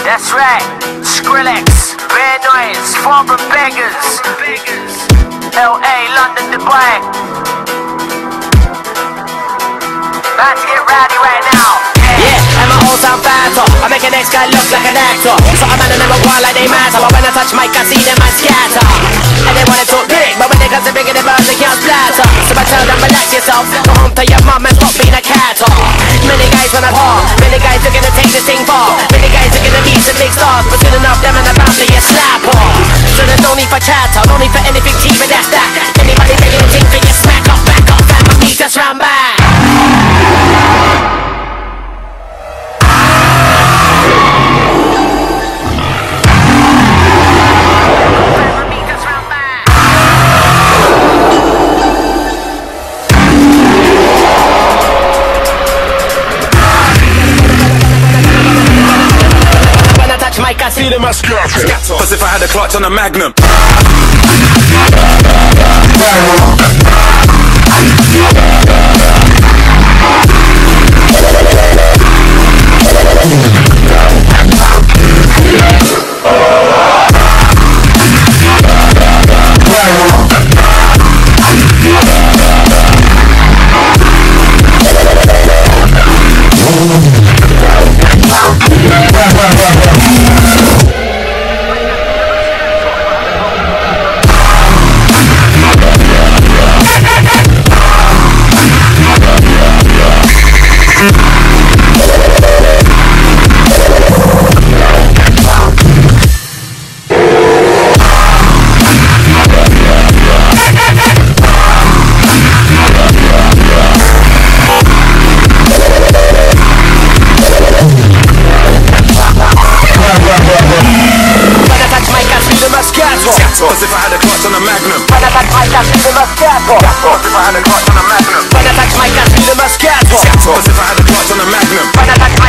That's right, Skrillex, Bad Noise, Farmer Beggars, LA, London, Dubai. About to get rowdy right now. Yeah, and my whole sound fatter. I make an next guy look like an actor. So I'm in never one like they matter. But when I touch mic, I see them and scatter. And they wanna talk big, but when they come to bigger the birds, they can't splatter. So I tell them, relax yourself. Go home to your mum and stop being a cat. Many guys wanna talk, many guys are gonna take this thing far. Many guys are gonna be some big stars, but soon enough, them and about to get slap on. So there's no need for chatter, no need for anything cheap, but that's that. Anybody taking a thing for you, smack up, back up, and my feet just round back. I see them as scatter. As if I had a clutch on a Magnum. As if I had a clutch on a Magnum. When I touch mic, I see them as scatter. As if I had a clutch on a Magnum. When I touch mic, I see them as scatter. As if I had a clutch on a Magnum. When I touch